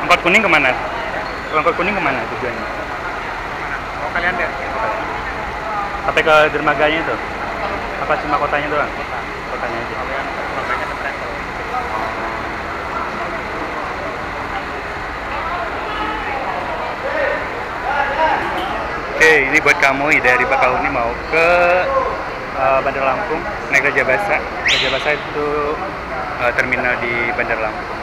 Angkot kuning kemana? Angkot kuning kemana tujuannya? Oh kalian deh. Sampai ke dermaganya itu? Apa cuma kotanya doang? Kotanya aja. Kalian makanya ke travel. Oke, ini buat kamu dari Bakauheni mau ke Bandar Lampung naik Rajabasa. Rajabasa itu terminal di Bandar Lampung.